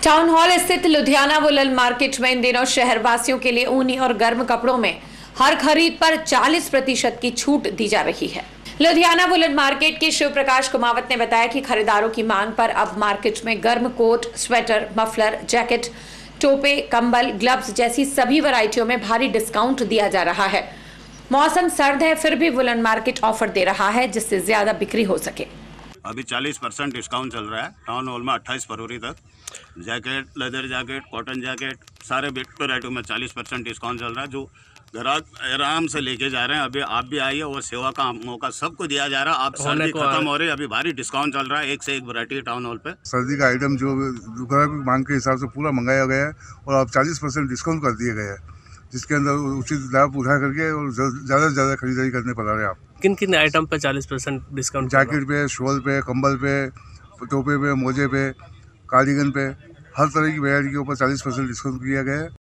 Town hall स्थित Ludhiana woollen market में इन दिनों शहरवासियों के लिए ऊनी और गर्म कपड़ों में हर खरीद पर 40% की छूट दी जा रही है। लुधियाना वुलन मार्केट के शिव प्रकाश कुमावत ने बताया कि खरीदारों की मांग पर अब मार्केट में गर्म कोट, स्वेटर, मफलर, जैकेट, टोपे, कंबल, ग्लव्स जैसी सभी वैरायटियों में भारी डिस्काउंट दिया जा रहा है। मौसम सर्द है, फिर भी वुलन मार्केट ऑफर दे रहा है जिससे ज्यादा बिक्री हो सके। अभी 40% डिस्काउंट चल रहा है टाउन हॉल में 28 फरवरी तक। Jacket, leather jacket, cotton jacket, सारे वेराइटी में 40% डिस्काउंट चल रहा है, जो ग्राहक आराम से लेके जा रहे हैं। अभी आप भी आइए और सेवा का मौका सबको दिया जा रहा है। आप सर्दी खत्म हो रही है, अभी भारी डिस्काउंट चल रहा है, एक से एक वैरायटी टाउन हॉल पे। सर्दी का आइटम जो ग्राहक की मांग के हिसाब से पूरा मंगाया गया है और अब 40% डिस्काउंट कर दिए गए हैं, जिसके अंदर उचित लाभ उठा करके और ज़्यादा से ज़्यादा खरीदारी करने पा रहे हैं। आप किन किन आइटम पे 40% डिस्काउंट? जैकेट पे, शॉल पे, कंबल पे, टोपे पे, मोजे पे, कार्डिगन पे, हर तरह की वैरायटी के ऊपर 40% डिस्काउंट किया गया है।